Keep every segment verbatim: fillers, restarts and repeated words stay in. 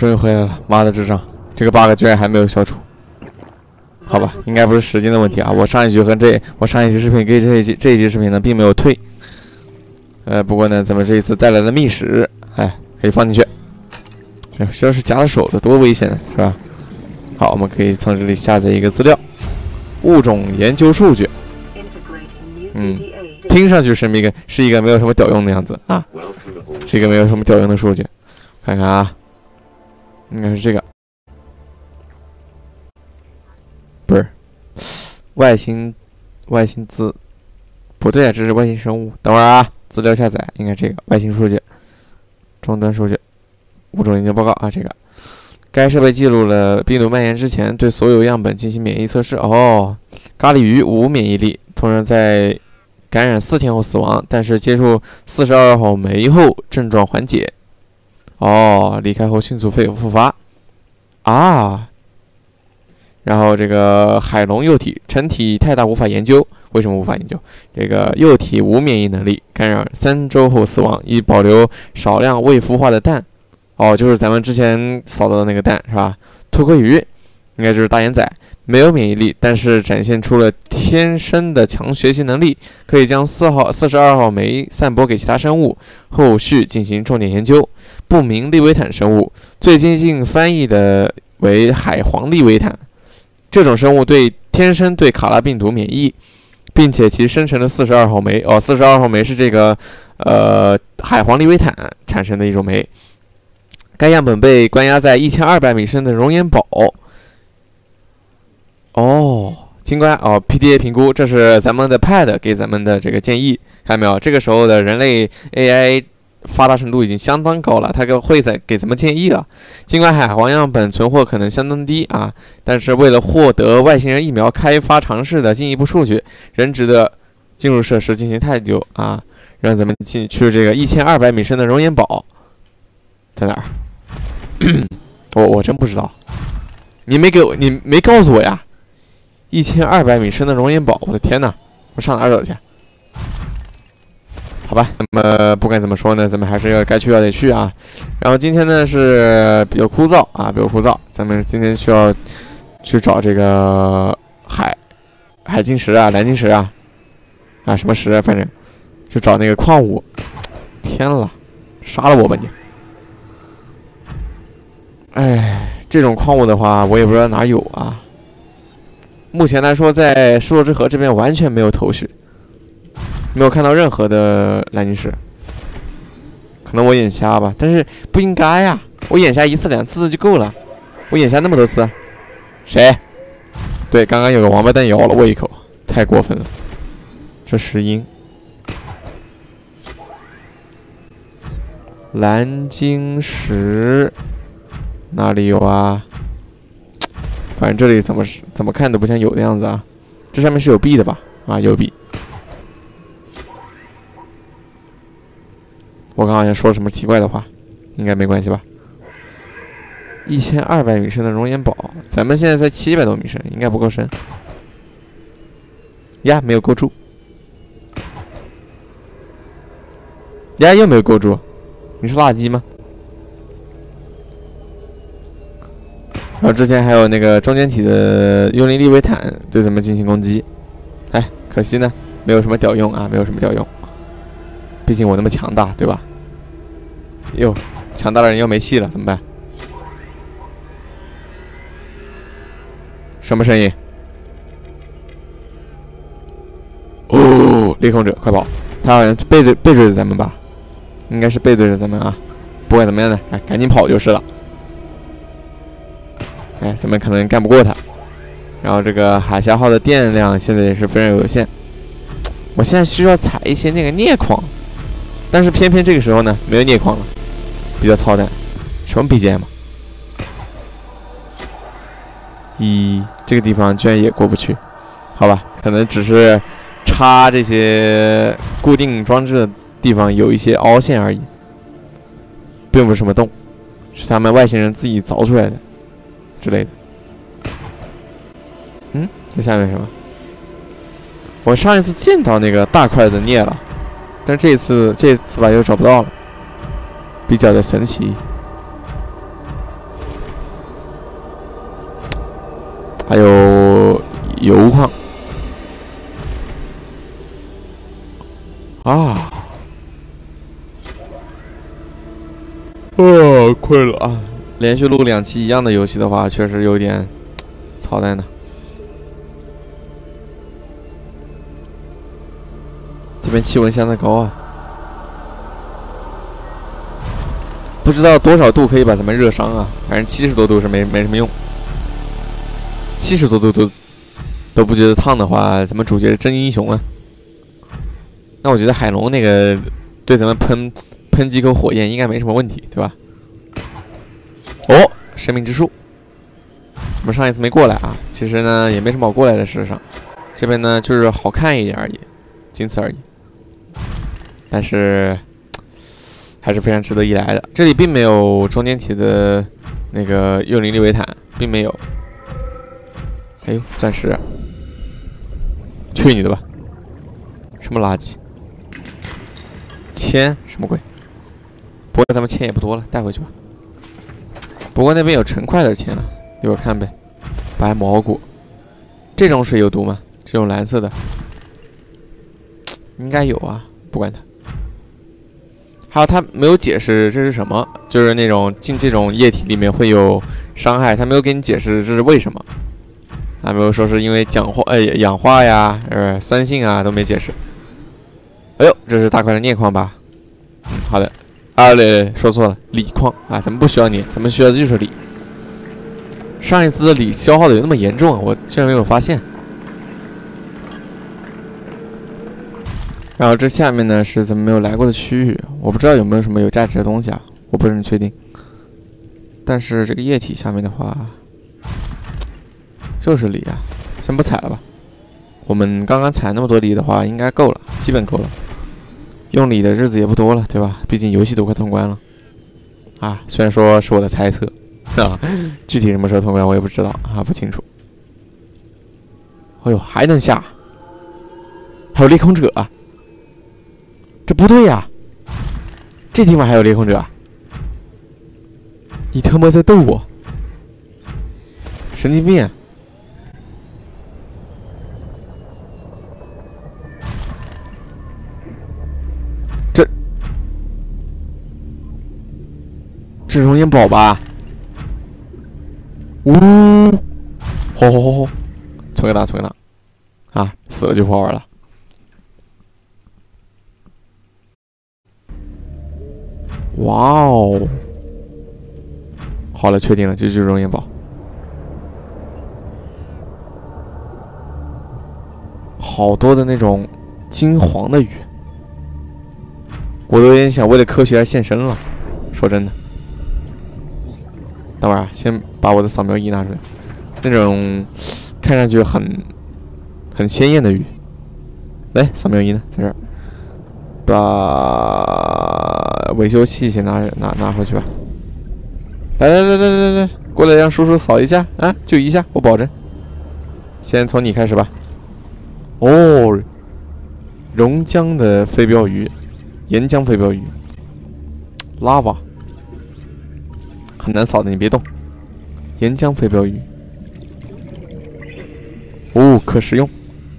终于回来了，妈的智障，这个 bug 居然还没有消除。好吧，应该不是时间的问题啊。我上一局和这我上一集视频跟这一集这一集视频呢，并没有退。呃，不过呢，咱们这一次带来了密室，哎，可以放进去。哎，这要是夹了手的，多危险啊，是吧？好，我们可以从这里下载一个资料，物种研究数据。嗯，听上去是一个是一个没有什么屌用的样子啊，是一个没有什么屌用的数据。看看啊，应该是这个，不是外星外星资，不对啊，这是外星生物。等会儿啊，资料下载应该这个外星数据，终端数据，物种研究报告啊，这个。该设备记录了病毒蔓延之前对所有样本进行免疫测试。哦，咖喱鱼无免疫力，通常在感染四天后死亡，但是接触四十二号酶后症状缓解。哦，离开后迅速肺复发。啊，然后这个海龙幼体成体太大无法研究，为什么无法研究？这个幼体无免疫能力，感染三周后死亡，已保留少量未孵化的蛋。哦，就是咱们之前扫到的那个蛋是吧？秃壳鱼应该就是大眼仔，没有免疫力，但是展现出了天生的强学习能力，可以将四号、四十二号酶散播给其他生物，后续进行重点研究。不明利维坦生物，最接近翻译的为海皇利维坦，这种生物对天生对卡拉病毒免疫，并且其生成的四十二号酶，哦，四十二号酶是这个呃海皇利维坦产生的一种酶。该样本被关押在一千二百米深的熔岩堡。哦，经关哦 ，P D A 评估，这是咱们的 Pad 给咱们的这个建议，看到没有？这个时候的人类 A I 发达程度已经相当高了，它会在给咱们建议了。尽管海皇样本存货可能相当低啊，但是为了获得外星人疫苗开发尝试的进一步数据，仍值得进入设施进行探究啊。让咱们进去这个一千二百米深的熔岩堡在哪儿？我我真不知道，你没给我，你没告诉我呀！一千二百米深的熔岩堡，我的天哪！我上哪儿走去？好吧，那么不管怎么说呢，咱们还是要该去要得去啊。然后今天呢是比较枯燥啊，比较枯燥，咱们今天需要去找这个海海晶石啊、蓝晶石啊啊什么石啊，反正去找那个矿物。天了，杀了我吧你！哎，这种矿物的话，我也不知道哪有啊。目前来说，在失落之河这边完全没有头绪，没有看到任何的蓝晶石。可能我眼瞎吧，但是不应该呀、啊！我眼瞎一次两次就够了，我眼瞎那么多次。谁？对，刚刚有个王八蛋咬了我一口，太过分了。这石英，蓝晶石。哪里有啊？反正这里怎么怎么看都不像有的样子啊。这上面是有币的吧？啊，有币。我刚好像说了什么奇怪的话，应该没关系吧？一千二百米深的熔岩堡，咱们现在才七百多米深，应该不够深。呀，没有勾住。呀，又没有勾住。你是垃圾吗？然后之前还有那个中间体的幽灵利维坦对咱们进行攻击，哎，可惜呢，没有什么屌用啊，没有什么屌用。毕竟我那么强大，对吧？哟，强大的人又没气了，怎么办？什么声音？哦，裂空者，快跑！他好像背对背对着咱们吧？应该是背对着咱们啊。不管怎么样呢，哎，赶紧跑就是了。哎，咱们可能干不过他。然后这个海峡号的电量现在也是非常有限，我现在需要采一些那个镍矿，但是偏偏这个时候呢没有镍矿了，比较操蛋。什么 B G M？ 咦，这个地方居然也过不去，好吧，可能只是插这些固定装置的地方有一些凹陷而已，并不是什么洞，是他们外星人自己凿出来的。之类的，嗯，这下面什么？我上一次见到那个大块的镍了，但是这次这次吧又找不到了，比较的神奇。 还有油矿啊。哦，困了啊！连续录两期一样的游戏的话，确实有点操蛋呢。这边气温相当高啊，不知道多少度可以把咱们热伤啊。反正七十多度是没没什么用，七十多度都都不觉得烫的话，咱们主角是真英雄啊。那我觉得海龙那个对咱们喷。 喷几口火焰应该没什么问题，对吧？哦，生命之树，怎么上一次没过来啊？其实呢，也没什么好过来的。事实上，这边呢就是好看一点而已，仅此而已。但是还是非常值得一来的。这里并没有中间体的那个幽灵利维坦，并没有。哎呦，钻石！去你的吧！什么垃圾？铅什么鬼？ 不过咱们钱也不多了，带回去吧。不过那边有成块的钱了，一会儿看呗。白蘑菇，这种水有毒吗？这种蓝色的，应该有啊，不管它。还有他没有解释这是什么，就是那种进这种液体里面会有伤害，他没有给你解释这是为什么。他没有说是因为氧化呃氧化呀，呃酸性啊都没解释。哎呦，这是大块的镍矿吧？嗯，好的。 啊，对，说错了，锂矿啊，咱们不需要镍，咱们需要的就是锂。上一次的锂消耗的有那么严重啊，我居然没有发现。然后这下面呢是咱们没有来过的区域，我不知道有没有什么有价值的东西啊，我不是很确定。但是这个液体下面的话，就是锂啊，先不采了吧。我们刚刚采那么多锂的话，应该够了，基本够了。 用锂的日子也不多了，对吧？毕竟游戏都快通关了，啊，虽然说是我的猜测，啊，具体什么时候通关我也不知道啊，不清楚。哎呦，还能下，还有裂空者、啊，这不对呀、啊！这地方还有裂空者、啊，你他妈在逗我！神经病、啊！ 这是熔岩宝吧？呜、哦，吼吼吼吼！存个档，存个档！啊，死了就不好玩了。哇哦！好了，确定了，这就是熔岩宝。好多的那种金黄的鱼，我都有点想为了科学而献身了。说真的。 等会儿啊，先把我的扫描仪拿出来。那种看上去很很鲜艳的鱼，来，扫描仪呢，在这儿。把维修器先拿拿拿回去吧。来来来来来来，过来让叔叔扫一下啊，就一下，我保证。先从你开始吧。哦，熔浆的飞镖鱼，岩浆飞镖鱼 ，lava。 很难扫的，你别动。岩浆飞镖鱼，哦，可食用。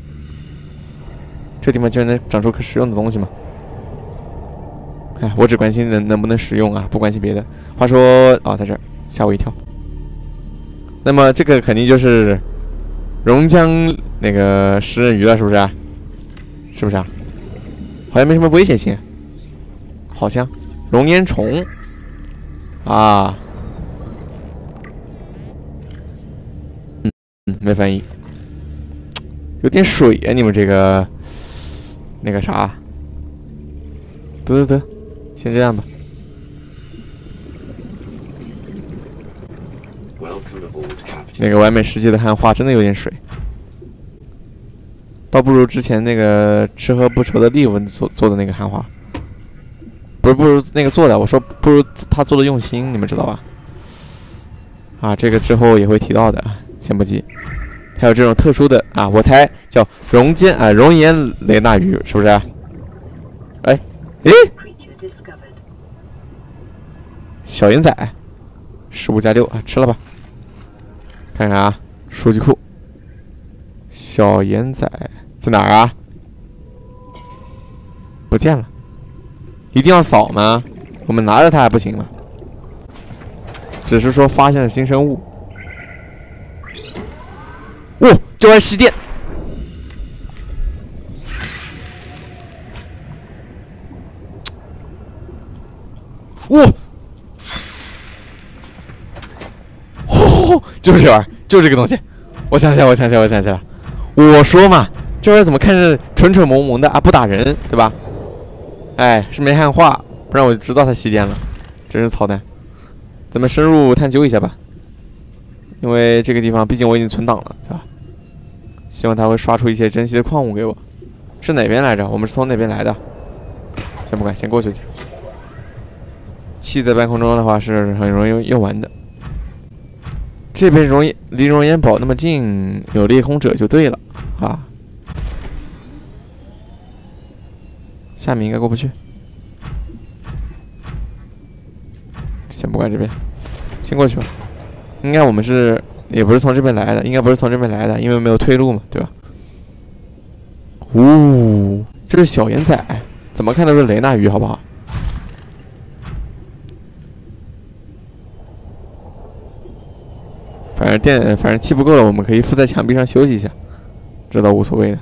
这地方居然能长出可食用的东西吗？哎，我只关心能能不能食用啊，不关心别的。话说，哦，在这儿，吓我一跳。那么这个肯定就是熔浆那个食人鱼了，是不是啊？是不是啊？好像没什么危险性。好像熔岩虫啊。 嗯，没翻译，有点水啊！你们这个那个啥，得得得，先这样吧。那个完美世界的汉化真的有点水，倒不如之前那个吃喝不愁的利文做做的那个汉化，不是不如那个做的，我说不如他做的用心，你们知道吧？啊，这个之后也会提到的，先不急。 还有这种特殊的啊，我猜叫熔尖啊，熔岩雷纳鱼，是不是、啊？哎，诶，小圆仔，十五加六啊，吃了吧。看看啊， 数据库，小盐仔在哪儿啊？不见了，一定要扫吗？我们拿着它还不行吗？只是说发现了新生物。哇、哦，这玩意吸电！哇、哦！哦，就是这玩意儿，就是这个东西。我想起来，我想起来，我想起来。我说嘛，这玩意儿怎么看着蠢蠢萌萌的啊？不打人，对吧？哎，是没汉化，不然我就知道它吸电了，真是操蛋。咱们深入探究一下吧，因为这个地方毕竟我已经存档了，对吧？希望它会刷出一些珍稀的矿物给我。是哪边来着？我们是从哪边来的？先不管，先过去。气在半空中的话是很容易用完的。这边容易离熔岩堡那么近，有裂空者就对了啊。下面应该过不去。先不管这边，先过去吧。应该我们是也不是从这边来的，应该不是从这边来的，因为没有退路嘛，对吧？哦，这是小盐仔，怎么看都是雷纳鱼，好不好？反正电，反正气不够了，我们可以附在墙壁上休息一下，这倒无所谓的。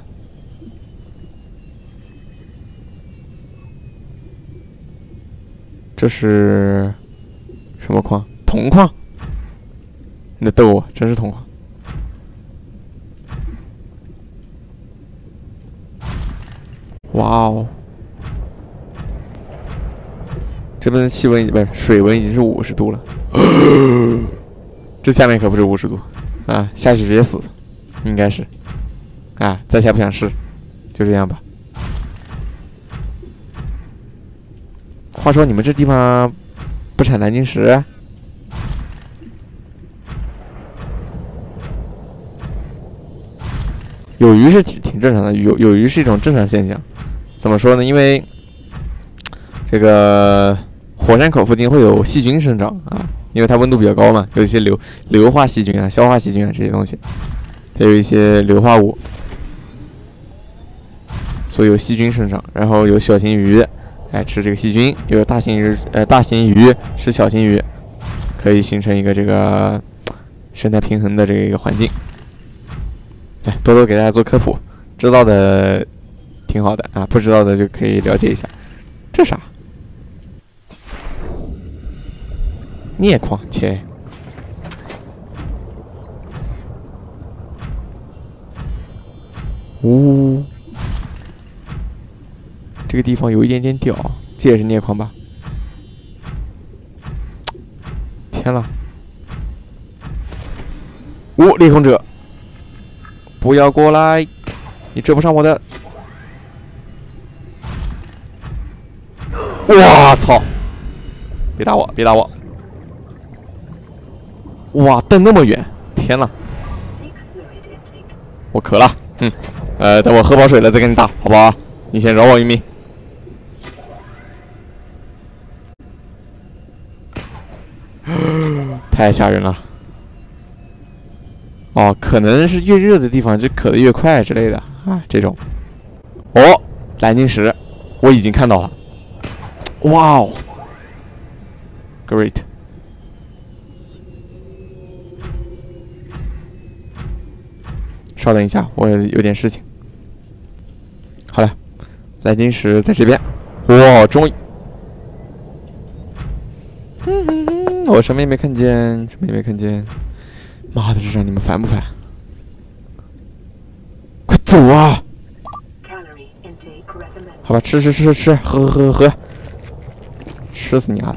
这是什么矿？铜矿？你在逗我？真是铜矿！哇哦！这边的气温不是水温已经是五十度了。这下面可不是五十度啊，下去直接死，应该是。啊，在下不想试，就这样吧。话说你们这地方不产蓝晶石啊？有鱼是挺挺正常的，有有鱼是一种正常现象。怎么说呢？因为这个火山口附近会有细菌生长啊。因为它温度比较高嘛，有一些硫硫化细菌啊、硝化细菌啊这些东西，它有一些硫化物，所以有细菌生长。然后有小型鱼，哎吃这个细菌；有大型鱼，呃大型鱼吃小型鱼，可以形成一个这个生态平衡的这个一个环境。哎，多多给大家做科普，知道的挺好的啊，不知道的就可以了解一下。这啥？镍矿，切！呜、哦，这个地方有一点点屌，这也是镍矿吧？天了！呜、哦，裂空者，不要过来！你追不上我的！我操！别打我！别打我！哇，瞪那么远！天呐，我渴了，嗯，呃，等我喝饱水了再跟你打，好不好？你先饶我一命。太吓人了。哦，可能是越热的地方就渴得越快之类的啊，这种。哦，蓝晶石，我已经看到了。哇哦 ，Great。稍等一下，我有点事情。好了，蓝晶石在这边。哇，终于！嗯嗯嗯，我什么也没看见，什么也没看见。妈的，这让你们烦不烦？快走啊！好吧，吃吃吃吃，喝喝喝喝，吃死你丫的！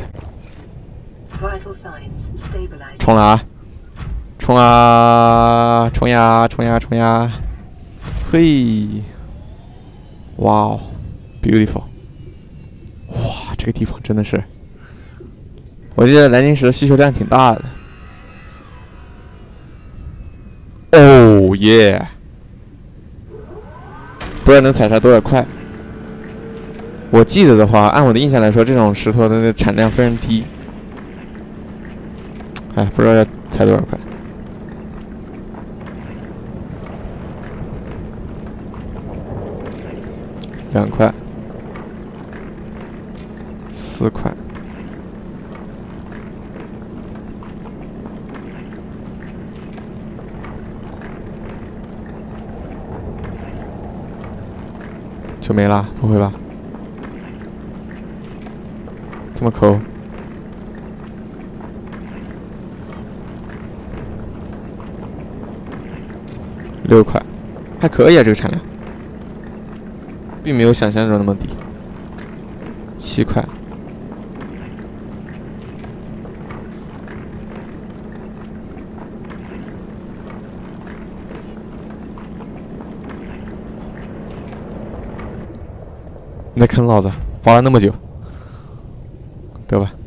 冲了啊！冲啊！冲呀！冲呀！冲呀！嘿！哇哦 ，beautiful！ 哇，这个地方真的是，我记得蓝晶石的需求量挺大的。哦耶！不知道能采摘多少块。我记得的话，按我的印象来说，这种石头的那个产量非常低。哎，不知道要采多少块。 两块，四块，就没了？不会吧？这么抠？六块，还可以啊，这个产量，并没有想象中那么低。七块，你在坑老子，挖了那么久，得吧？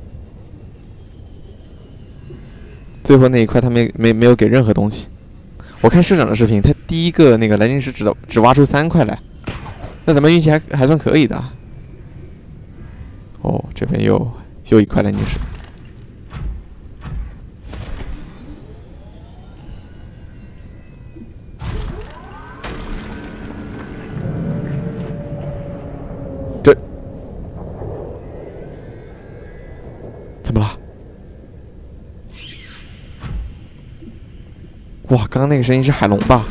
最后那一块他没没没有给任何东西。我看社长的视频，他第一个那个蓝晶石只只挖出三块来，那咱们运气还还算可以的。哦，这边又又一块蓝晶石。这怎么了？哇，刚刚那个声音是海龙吧？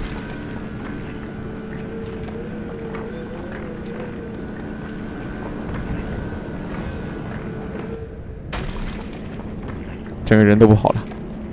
整个人都不好了。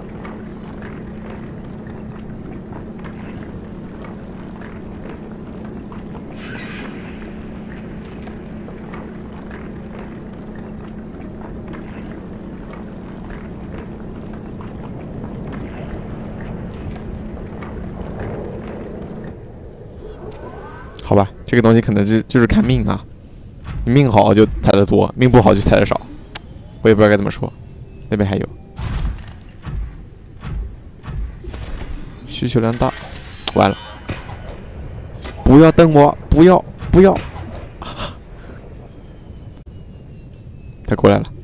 好吧，这个东西可能就就是看命啊，你命好就踩得多，命不好就踩得少，我也不知道该怎么说。那边还有，需求量大，完了，不要瞪我，不要不要，他过来了。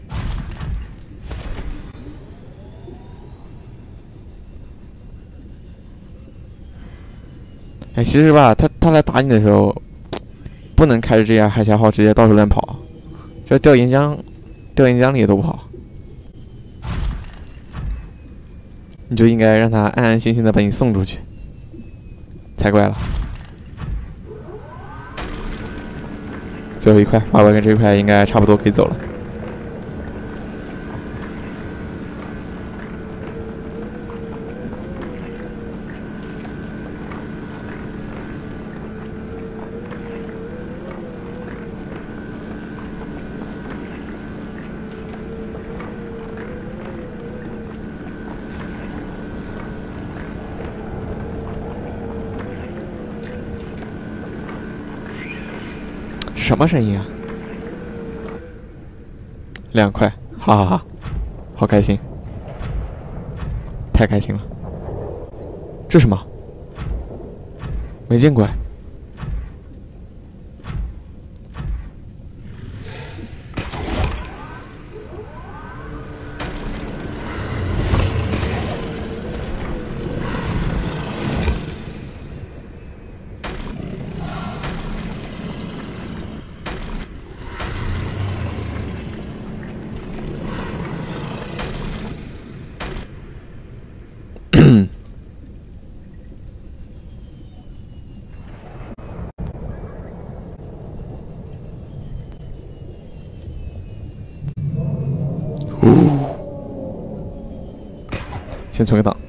哎，其实吧，他他来打你的时候，不能开着这样海峡号直接到处乱跑，这掉岩浆，掉岩浆里也都不好。你就应该让他安安心心的把你送出去，才怪了。最后一块，挖完跟这一块应该差不多可以走了。什么声音啊？两块，哈哈哈，好开心，太开心了。这什么？没见过哎。先存个档。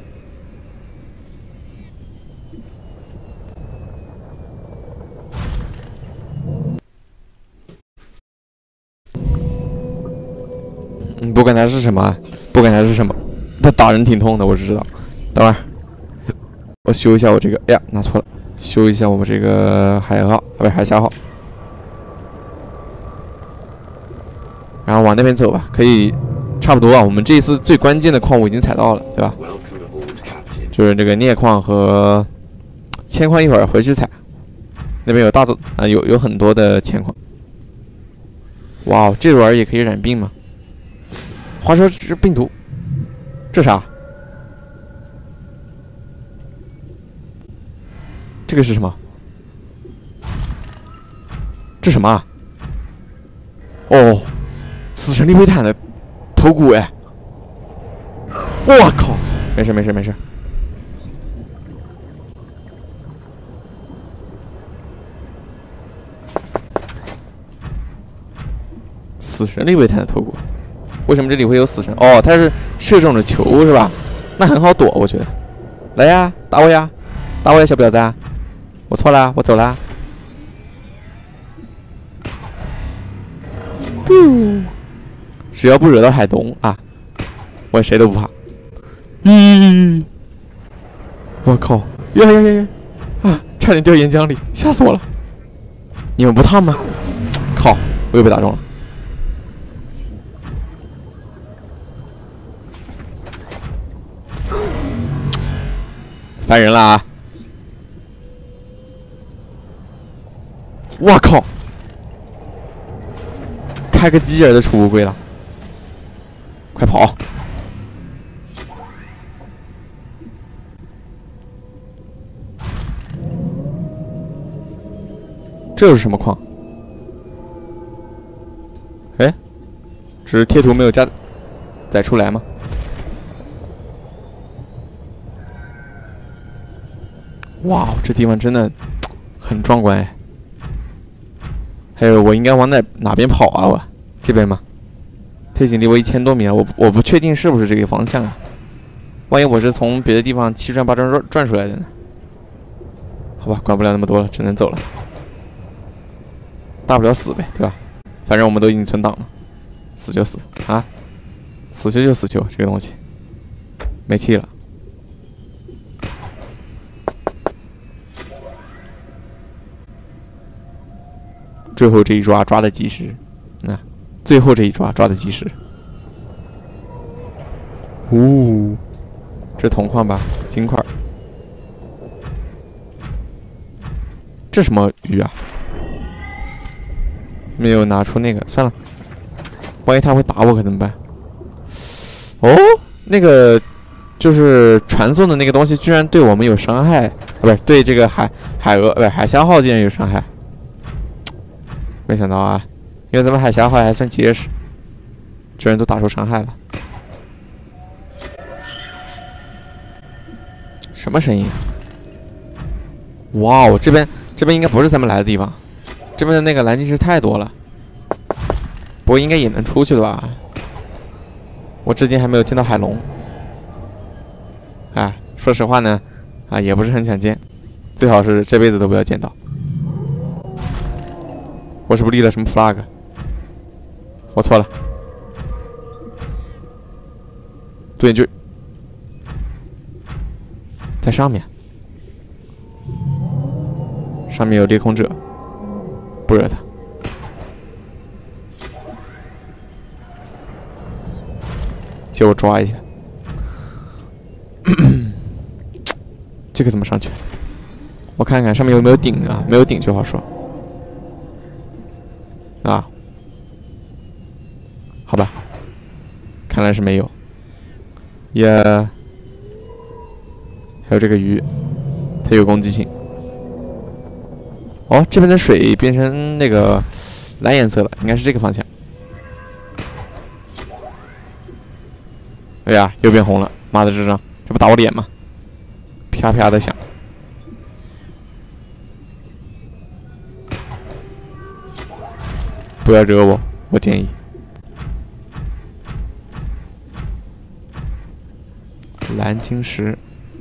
嗯，不管它是什么，不管它是什么，它打人挺痛的，我只知道。等会儿，我修一下我这个，哎呀，拿错了，修一下我们这个海号，不是海峡号。然后往那边走吧，可以，差不多啊。我们这一次最关键的矿物已经采到了，对吧？就是这个镍矿和铅矿，一会儿回去采。那边有大多啊，有有很多的铅矿。哇，这玩意儿也可以染病吗？话说这病毒，这啥？这个是什么？ 这什么啊？哦，死神利维坦的头骨哎！我靠！没事没事没事。死神利维坦的头骨，为什么这里会有死神？哦，他是射中了球是吧？那很好躲，我觉得。来呀，打我呀，打我呀，小婊子啊！我错了，我走了。不，只要不惹到海东啊，我谁都不怕。咦！我靠！呀呀呀呀！啊，差点掉岩浆里，吓死我了！你们不烫吗？靠！我又被打中了。烦人了啊！我靠！开个鸡儿都出乌龟了，快跑！这是什么矿？哎，只是贴图没有加载出来吗？哇，这地方真的很壮观哎！还有，我应该往哪哪边跑啊？我这边吗？它已经离我一千多米了，我我不确定是不是这个方向啊。万一我是从别的地方七转八转转转出来的呢？好吧，管不了那么多了，只能走了。大不了死呗，对吧？反正我们都已经存档了，死就死啊，死球就死球，这个东西没气了。最后这一抓抓的及时，那、啊、最后这一抓抓的及时。呜、哦，这铜矿吧，金块。这什么鱼啊？没有拿出那个，算了，万一他会打我可怎么办？哦，那个就是传送的那个东西，居然对我们有伤害，啊、不是对这个海海鹅，不是海虾号竟然有伤害。没想到啊，因为咱们海峡号还算结实，居然都打出伤害了。什么声音？哇哦，这边这边应该不是咱们来的地方，这边的那个蓝晶石太多了。不过应该也能出去的吧？我至今还没有见到海龙。哎，说实话呢，啊，也不是很想见，最好是这辈子都不要见到。我是不是立了什么 flag？ 我错了，对，就在上面，上面有裂空者，不惹他。借我抓一下，这个怎么上去？我看看上面有没有顶啊？没有顶就好说。啊，好吧，看来是没有。也、yeah. 还有这个鱼，它有攻击性。哦，这边的水变成那个蓝颜色了，应该是这个方向。哎呀，又变红了！妈的智障，这不打我脸吗？啪啪的响。不要惹我，我建议。蓝晶石，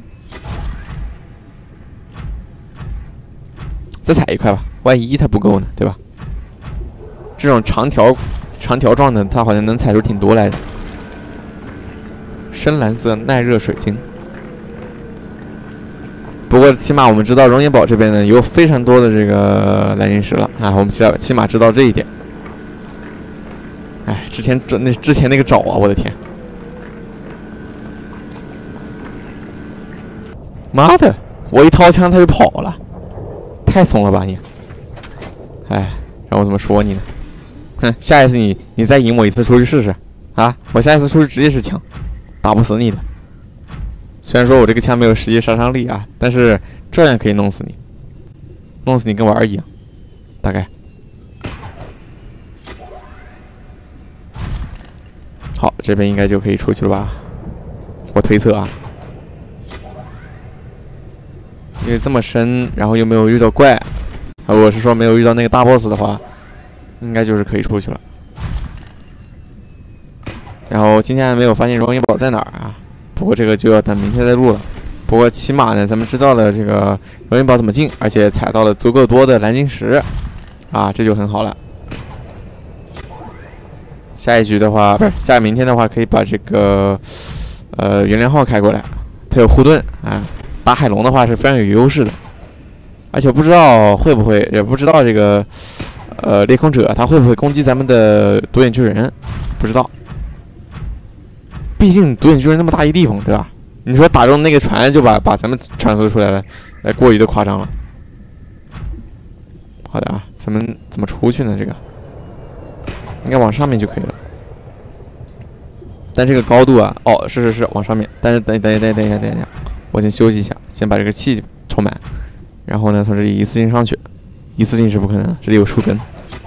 再采一块吧，万一它不够呢，对吧？这种长条、长条状的，它好像能采出挺多来的。深蓝色耐热水晶。不过起码我们知道熔岩堡这边呢有非常多的这个蓝晶石了啊，我们起码起码知道这一点。哎，之前这那之前那个爪啊，我的天！妈的，我一掏枪他就跑了，太怂了吧你！哎，让我怎么说你呢？哼，下一次你你再引我一次出去试试啊！我下一次出去直接是枪，打不死你的。虽然说我这个枪没有实际杀伤力啊，但是这样可以弄死你，弄死你跟玩儿一样，大概。 好，这边应该就可以出去了吧？我推测啊，因为这么深，然后又没有遇到怪，啊，我是说没有遇到那个大 boss 的话，应该就是可以出去了。然后今天还没有发现荣誉宝在哪儿啊？不过这个就要等明天再录了。不过起码呢，咱们知道了这个荣誉宝怎么进，而且采到了足够多的蓝晶石，啊，这就很好了。下一局的话，不是下明天的话，可以把这个呃原谅号开过来，它有护盾啊。打海龙的话是非常有优势的，而且不知道会不会，也不知道这个呃裂空者他会不会攻击咱们的独眼巨人，不知道。毕竟独眼巨人那么大一地方，对吧？你说打中那个船就把把咱们传送出来了，哎，过于的夸张了。好的啊，咱们怎么出去呢？这个应该往上面就可以了。但这个高度啊，哦，是是是，往上面。但是等等等等一下，等一下，我先休息一下，先把这个气充满，然后呢，从这里一次性上去。一次性是不可能，这里有树根。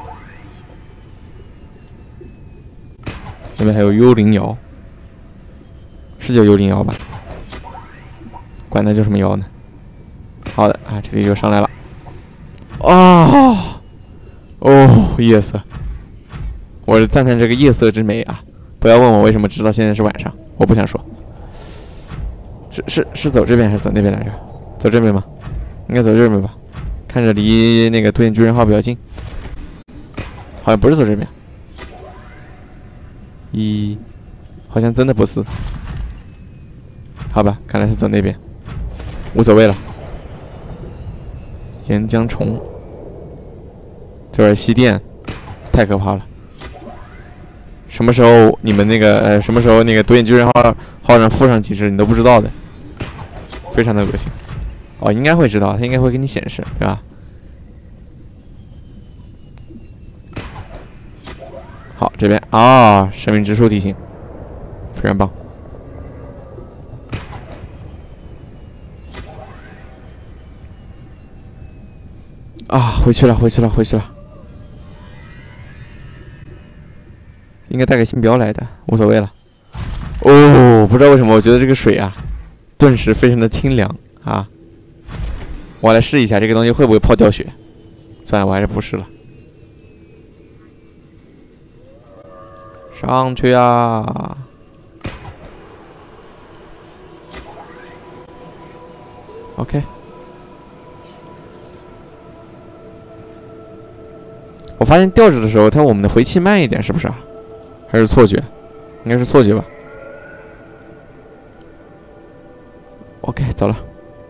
那边还有幽灵瑶，是叫幽灵瑶吧？管它叫什么妖呢？好的啊，这里就上来了。哦哦，夜色，我是赞叹这个夜色之美啊！不要问我为什么知道现在是晚上，我不想说。是是是走这边还是走那边来着？走这边吗？应该走这边吧？看着离那个独眼巨人号比较近，好像不是走这边。一，好像真的不是。好吧，看来是走那边。无所谓了。岩浆虫，这是吸电，太可怕了。什么时候你们那个呃，什么时候那个独眼巨人号号上附上几只你都不知道的，非常的恶心。哦，应该会知道，它应该会给你显示，对吧？好，这边啊、哦，生命之树提醒，非常棒。啊，回去了，回去了，回去了。应该带个星标来的，无所谓了。哦，不知道为什么，我觉得这个水啊，顿时非常的清凉啊。我来试一下这个东西会不会泡掉血。算了，我还是不试了。上去啊！OK。我发现吊着的时候，它我们的回气慢一点，是不是啊？还是错觉？应该是错觉吧。OK， 走了。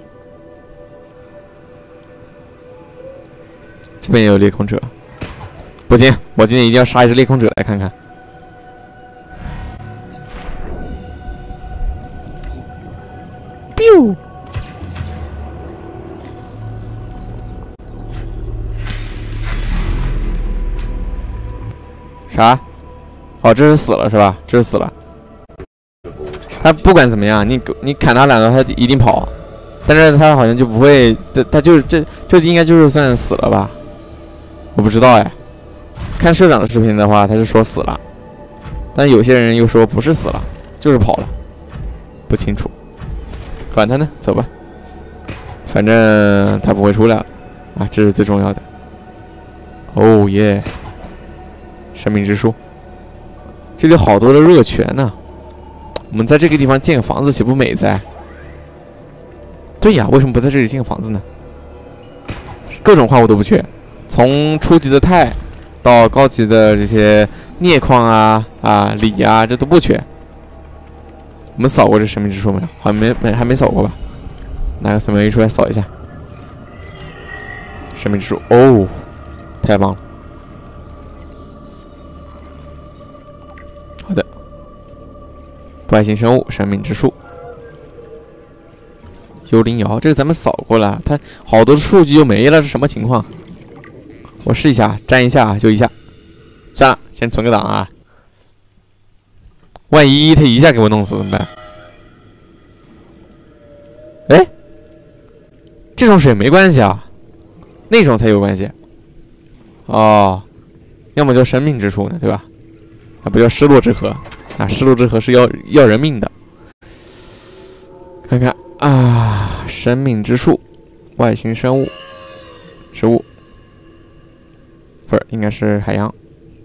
这边也有裂空者，不行，我今天一定要杀一只裂空者来看看。biu。啥？哦，这是死了是吧？这是死了。他不管怎么样，你你砍他两个，他一定跑。但是他好像就不会，这他就是这这应该就是算死了吧？我不知道哎。看社长的视频的话，他是说死了，但有些人又说不是死了，就是跑了，不清楚。管他呢，走吧。反正他不会出来了啊，这是最重要的。哦耶！生命之树，这里好多的热泉呢。我们在这个地方建个房子，岂不美哉？对呀，为什么不在这里建个房子呢？各种矿物都不缺，从初级的钛到高级的这些镍矿啊啊锂啊，这都不缺。我们扫过这生命之树没有？好像没没还没扫过吧？拿个三文鱼出来扫一下。生命之树，哦，太棒了。好的，外星生物，生命之树，幽灵瑶，这个咱们扫过了，它好多数据就没了，是什么情况？我试一下，粘一下就一下，算了，先存个档啊。万一他一下给我弄死怎么办？哎，这种水没关系啊，那种才有关系。哦，要么叫生命之树呢，对吧？那不叫失落之河。 啊，失路之河是要要人命的。看看啊，生命之树，外星生物，植物，不是，应该是海洋。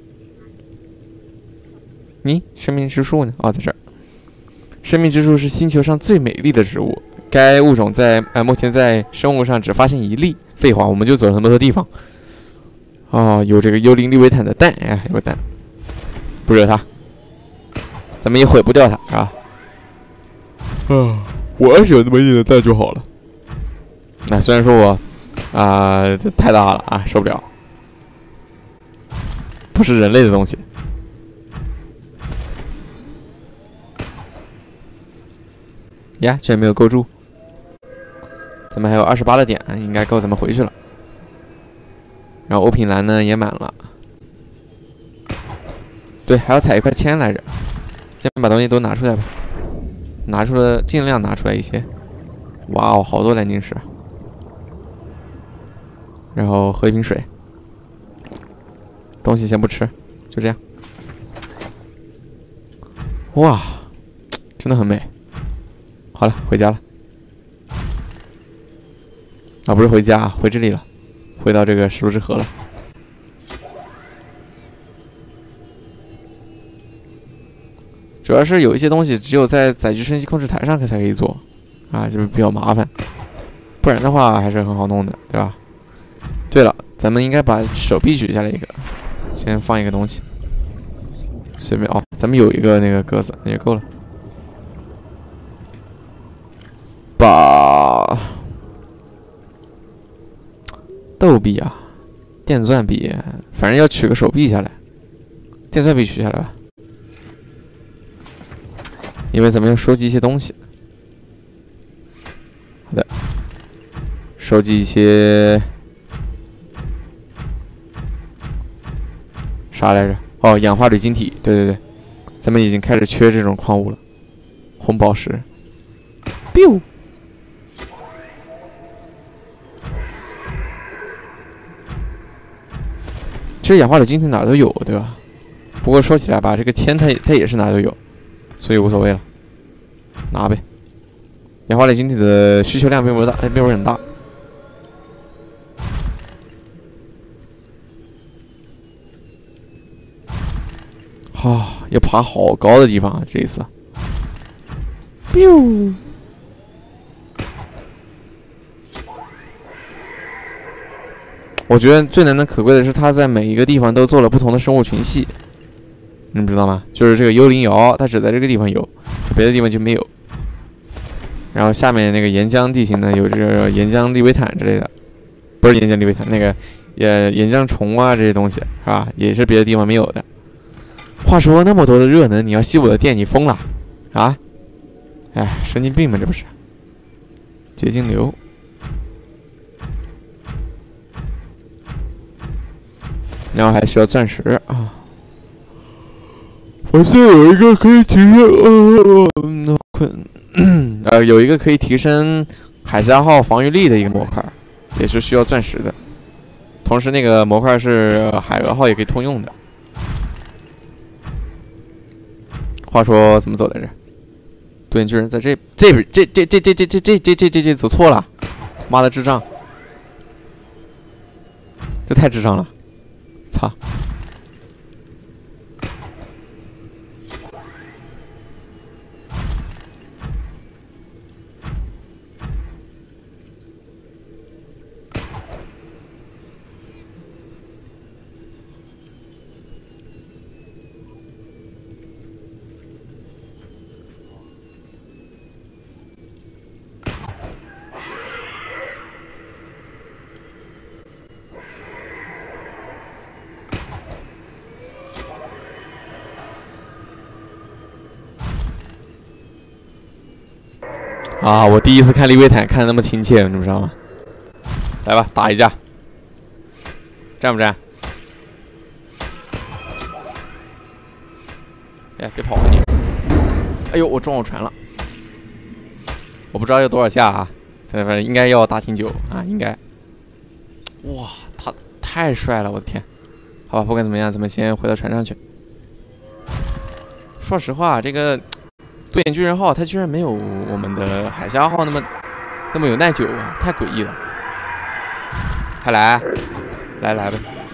咦，生命之树呢？哦，在这儿。生命之树是星球上最美丽的植物，该物种在呃目前在生物上只发现一例。废话，我们就走了那么多地方。哦，有这个幽灵利维坦的蛋，哎，有个蛋，不惹它，咱们也毁不掉它，是吧？啊，我要是有那么一点蛋就好了。那、啊、虽然说我啊、呃、这太大了啊，受不了，不是人类的东西。呀，居然没有构筑，咱们还有二十八的点，应该够咱们回去了。然后欧品蓝呢也满了，对，还要采一块铅来着。先把东西都拿出来吧，拿出了尽量拿出来一些。哇哦，好多蓝晶石。然后喝一瓶水，东西先不吃，就这样。哇，真的很美。好了，回家了。啊，不是回家，回这里了，回到这个石路之河了。主要是有一些东西只有在载具升级控制台上才可以做，啊，就是比较麻烦。不然的话还是很好弄的，对吧？对了，咱们应该把手臂举下来一个，先放一个东西，随便哦，咱们有一个那个鸽子，那就够了。把豆币啊，电钻币，反正要取个手臂下来，电钻币取下来吧，因为咱们要收集一些东西。好的，收集一些啥来着？哦，氧化铝晶体，对对对，咱们已经开始缺这种矿物了，红宝石。biu。其实氧化铝晶体哪儿都有，对吧？不过说起来吧，这个铅它它也是哪儿都有，所以无所谓了，拿呗。氧化铝晶体的需求量并不大，并不是很大。啊，要爬好高的地方啊！这一次。biu。我觉得最难能可贵的是，它在每一个地方都做了不同的生物群系，你们知道吗？就是这个幽灵瑶，它只在这个地方有，别的地方就没有。然后下面那个岩浆地形呢，有这个岩浆利维坦之类的，不是岩浆利维坦，那个也岩浆虫啊这些东西是吧？也是别的地方没有的。话说那么多的热能，你要吸我的电，你疯了啊？哎，神经病吗？这不是？结晶流。然后还需要钻石啊！我现在有一个可以提升，呃，困，呃，有一个可以提升海峡号防御力的一个模块，也是需要钻石的。同时，那个模块是海鹅号也可以通用的。话说怎么走来着？对，巨人在这这边，这这这这这这这这这这这走错了，妈的智障！这太智障了。操！啊！我第一次看利维坦看得那么亲切，你们知道吗？来吧，打一架，站不站？哎，别跑啊你！哎呦，我撞我船了！我不知道要多少下啊，反正应该要打挺久啊，应该。哇，他太帅了，我的天！好吧，不管怎么样，咱们先回到船上去。 说实话，这个对眼巨人号它居然没有我们的海虾号那么那么有耐久啊，太诡异了。还来，来来呗。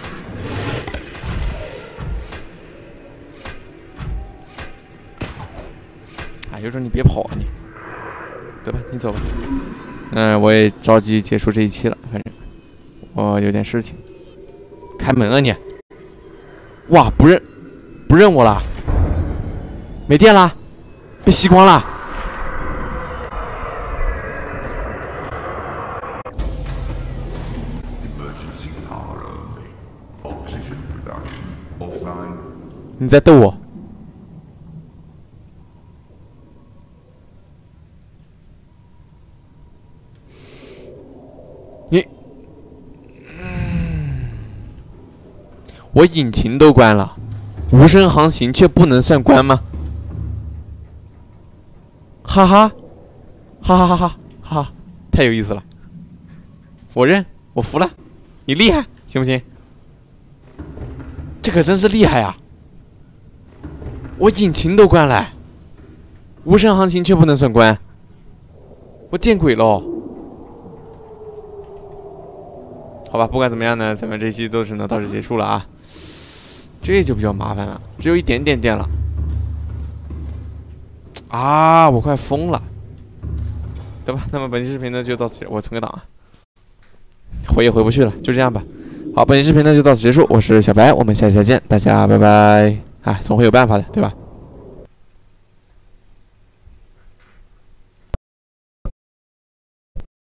啊，有种你别跑啊你，对吧？你走吧。嗯，我也着急结束这一期了，反正我有点事情。开门啊你！哇，不认不认我了，没电了，被吸光了。你在逗我？你，嗯，我引擎都关了，无声航行却不能算关吗？哈哈，哈哈哈哈哈哈，太有意思了！我认，我服了，你厉害，行不行？这可真是厉害呀！我引擎都关了，无声航行却不能算关，我见鬼喽！好吧，不管怎么样呢，咱们这期就只能到这结束了啊。这就比较麻烦了，只有一点点电了啊！我快疯了，对吧？那么本期视频呢就到此，我存个档啊，回也回不去了，就这样吧。好，本期视频呢就到此结束，我是小白，我们下期再见，大家拜拜。哎，总会有办法的，对吧？